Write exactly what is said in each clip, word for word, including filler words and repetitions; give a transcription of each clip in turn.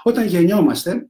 Όταν γεννιόμαστε,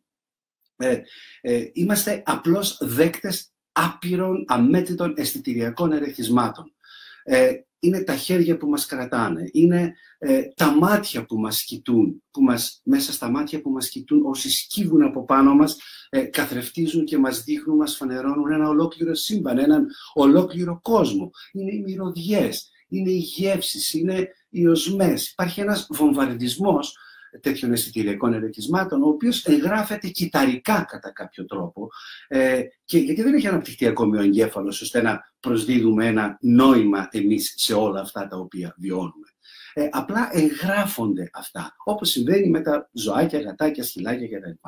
ε, ε, είμαστε απλώς δέκτες άπειρων αμέτρητων αισθητηριακών ερεθισμάτων. Ε, είναι τα χέρια που μας κρατάνε, είναι ε, τα μάτια που μας κοιτούν, που μας, μέσα στα μάτια που μας κοιτούν, όσοι σκύβουν από πάνω μας, ε, καθρεφτίζουν και μας δείχνουν, μας φανερώνουν ένα ολόκληρο σύμπαν, έναν ολόκληρο κόσμο. Είναι οι μυρωδιές, είναι οι γεύσεις, είναι οι οσμές. Υπάρχει ένας βομβαρδισμός τέτοιων αισθητηριακών ερεθισμάτων, ο οποίος εγγράφεται κυταρικά κατά κάποιο τρόπο, ε, και γιατί δεν έχει αναπτυχθεί ακόμη ο εγκέφαλος, ώστε να προσδίδουμε ένα νόημα εμείς σε όλα αυτά τα οποία βιώνουμε. Ε, απλά εγγράφονται αυτά, όπως συμβαίνει με τα ζωάκια, γατάκια, σκυλάκια κτλ.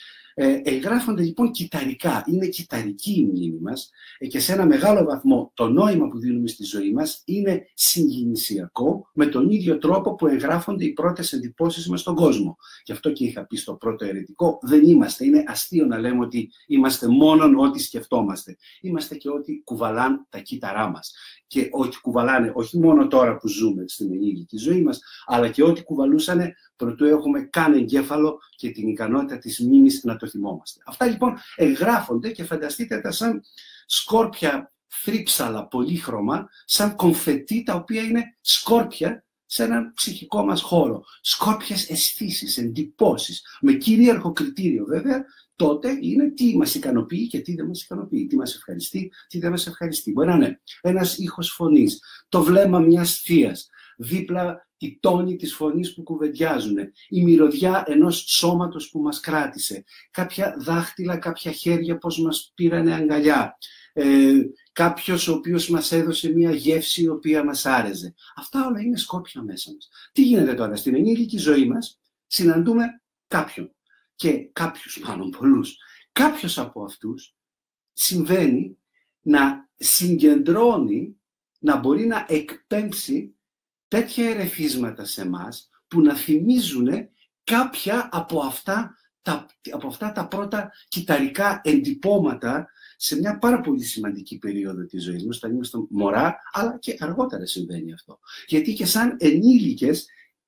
Ε, εγγράφονται λοιπόν κυταρικά, είναι κυταρική η μνήμη μας, ε, και σε ένα μεγάλο βαθμό το νόημα που δίνουμε στη ζωή μας είναι συγκινησιακό, με τον ίδιο τρόπο που εγγράφονται οι πρώτες εντυπώσεις μας στον κόσμο. Γι' αυτό και είχα πει στο πρώτο αιρετικό, δεν είμαστε, είναι αστείο να λέμε ότι είμαστε μόνον ό,τι σκεφτόμαστε. Είμαστε και ό,τι κουβαλάν τα κύτταρά μας. Και ό,τι κουβαλάνε όχι μόνο τώρα που ζούμε στην ενήλικη ζωή μας, αλλά και ό,τι κουβαλούσανε προτού έχουμε καν εγκέφαλο και την ικανότητα της μνήμης να το θυμόμαστε. Αυτά λοιπόν εγγράφονται και φανταστείτε τα σαν σκόρπια θρύψαλα πολύχρωμα, σαν κομφετί τα οποία είναι σκόρπια σε έναν ψυχικό μας χώρο. Σκόρπιες αισθήσεις, εντυπώσεις, με κυρίαρχο κριτήριο βέβαια, τότε είναι τι μας ικανοποιεί και τι δεν μας ικανοποιεί. Τι μας ευχαριστεί, τι δεν μας ευχαριστεί. Μπορεί να είναι ένας ήχος φωνής, το βλέμμα μιας θείας, δίπλα οι τόνοι της φωνής που κουβεντιάζουν, η μυρωδιά ενός σώματος που μας κράτησε, κάποια δάχτυλα, κάποια χέρια πως μας πήρανε αγκαλιά, ε, κάποιος ο οποίος μας έδωσε μια γεύση η οποία μας άρεσε. Αυτά όλα είναι σκόρπια μέσα μας. Τι γίνεται τώρα, στην ενήλικη ζωή μας συναντούμε κάποιον και κάποιους μάλλον πολλούς. Κάποιος από αυτούς συμβαίνει να συγκεντρώνει, να μπορεί να εκπέμψει τέτοια ερεθίσματα σε εμάς που να θυμίζουν κάποια από αυτά τα, από αυτά τα πρώτα κυταρικά εντυπώματα σε μια πάρα πολύ σημαντική περίοδο της ζωής μας, όταν είμαστε μωρά, αλλά και αργότερα συμβαίνει αυτό. Γιατί και σαν ενήλικες,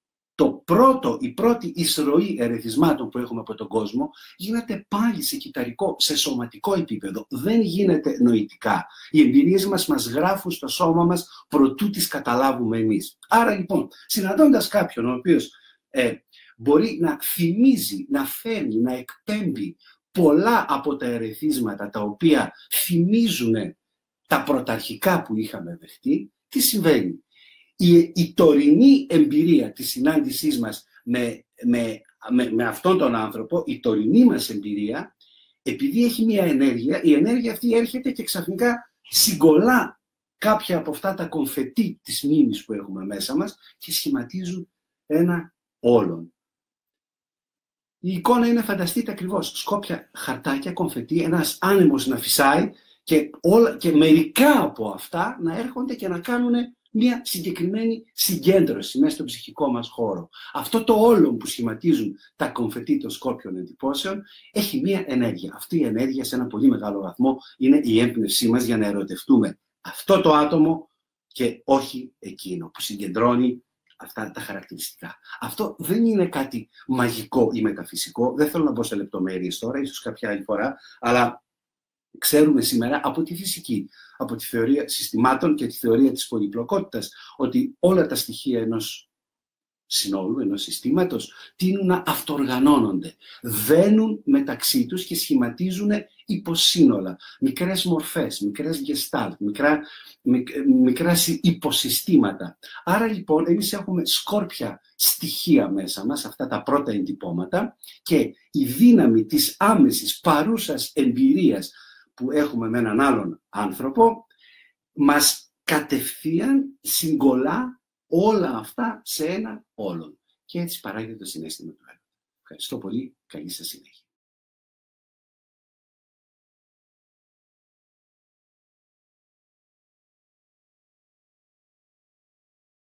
το πρώτο, η πρώτη εισρωή ερεθισμάτων που έχουμε από τον κόσμο γίνεται πάλι σε κυταρικό, σε σωματικό επίπεδο. Δεν γίνεται νοητικά. Οι εμπειρίες μας μας γράφουν στο σώμα μας προτού τις καταλάβουμε εμείς. Άρα λοιπόν, συναντώντας κάποιον ο οποίος ε, μπορεί να θυμίζει, να φέρνει, να εκπέμπει πολλά από τα ερεθίσματα τα οποία θυμίζουν τα πρωταρχικά που είχαμε δεχτεί, τι συμβαίνει? Η, η τωρινή εμπειρία της συνάντησής μας με, με, με, με αυτόν τον άνθρωπο, η τωρινή μας εμπειρία, επειδή έχει μια ενέργεια, η ενέργεια αυτή έρχεται και ξαφνικά συγκολλά κάποια από αυτά τα κομφετί της μνήμης που έχουμε μέσα μας και σχηματίζουν ένα όλον. Η εικόνα είναι, φανταστείτε ακριβώς, σκόπια χαρτάκια, κομφετί, ένας άνεμος να φυσάει και, όλα, και μερικά από αυτά να έρχονται και να κάνουν μια συγκεκριμένη συγκέντρωση μέσα στο ψυχικό μας χώρο. Αυτό το όλον που σχηματίζουν τα κομφετί των σκόρπιων εντυπώσεων έχει μια ενέργεια. Αυτή η ενέργεια σε ένα πολύ μεγάλο βαθμό είναι η έμπνευσή μας για να ερωτευτούμε αυτό το άτομο και όχι εκείνο που συγκεντρώνει αυτά τα χαρακτηριστικά. Αυτό δεν είναι κάτι μαγικό ή μεταφυσικό. Δεν θέλω να μπω σε λεπτομέρειες τώρα, ίσως κάποια άλλη φορά, αλλά ξέρουμε σήμερα από τη φυσική, από τη θεωρία συστημάτων και τη θεωρία της πολυπλοκότητας, ότι όλα τα στοιχεία ενός συνόλου, ενός συστήματος, τείνουν να αυτοοργανώνονται. Βαίνουν μεταξύ τους και σχηματίζουν υποσύνολα, μικρές μορφές, μικρές γεστάλ, μικρά, μικ, μικρά υποσυστήματα. Άρα λοιπόν εμείς έχουμε σκόρπια στοιχεία μέσα μας, αυτά τα πρώτα εντυπώματα, και η δύναμη της άμεσης παρούσας εμπειρίας που έχουμε με έναν άλλον άνθρωπο μας κατευθείαν συγκολλά όλα αυτά σε ένα όλον. Και έτσι παράγεται το συναίσθημα του έρωτα. Ευχαριστώ πολύ. Καλή σας συνέχεια.